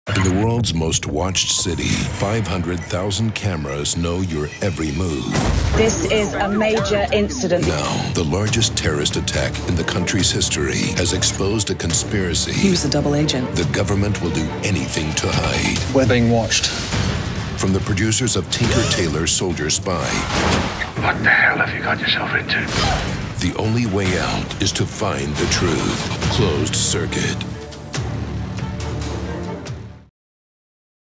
In the world's most watched city, 500,000 cameras know your every move. This is a major incident. Now, the largest terrorist attack in the country's history has exposed a conspiracy. He was a double agent. The government will do anything to hide. We're being watched. From the producers of Tinker Tailor Soldier Spy. What the hell have you got yourself into? The only way out is to find the truth. Closed Circuit.